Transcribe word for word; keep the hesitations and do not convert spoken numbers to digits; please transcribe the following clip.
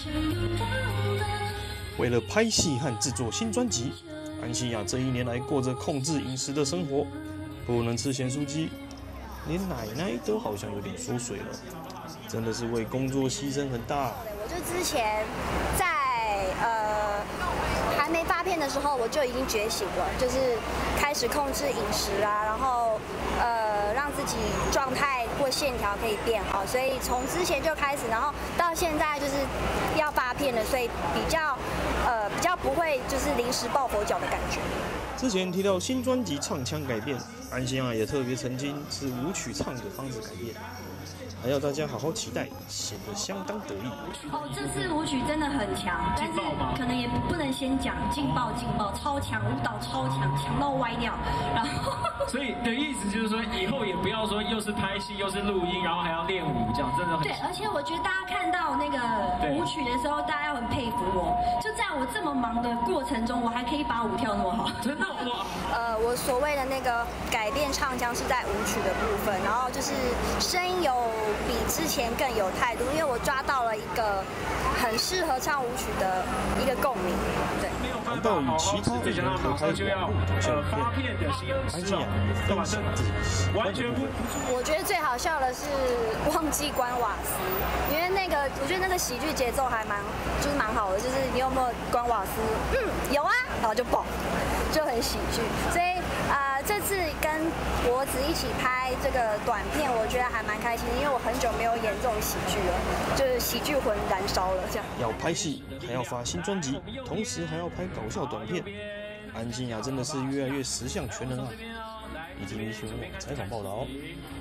为了拍戏和制作新专辑，安心亚这一年来过着控制饮食的生活，不能吃咸酥鸡，连奶奶都好像有点缩水了，真的是为工作牺牲很大。 我就之前在呃还没发片的时候，我就已经觉醒了，就是开始控制饮食啊，然后呃让自己状态或线条可以变好，所以从之前就开始，然后到现在就是要发片了，所以比较呃比较不会就是临时抱佛脚的感觉。 之前提到新专辑唱腔改变，安心亚也特别曾经是舞曲唱的方式改变。还要大家好好期待，显得相当得意。 哦，这次舞曲真的很强，但是可能也不能先讲劲爆劲爆，超强舞蹈超强，强到歪掉。然后， 所以的意思就是说，以后也不要说又是拍戏又是录音，然后还要练舞，这样真的很。 对，而且我觉得大家看到那个舞曲的时候，大家要很佩服我，就在我这么忙的过程中，我还可以把舞跳那么好， 真的哇！ 呃，我所谓的那个改变唱腔是在舞曲的部分，然后就是声音有比之前更有态度，因为我抓到了一个很适合唱舞曲的一个共鸣。对。 谈到与其他艺人合拍网络头像片，安心亚也分享自己喜欢的部分。 我觉得最好笑的是忘记关瓦斯，因为那个我觉得那个喜剧节奏还蛮就是蛮好的，就是你有没有关瓦斯？嗯，有啊，然后就爆，就很喜剧。所以啊、呃，这次跟博子一起拍这个短片，我觉得还蛮开心的，因为我很久没有演这种喜剧了，就是喜剧魂燃烧了这样。 要拍戏，还要发新专辑，同时还要拍搞笑短片，安心亚真的是越来越十项全能啊！以及新闻采访报道。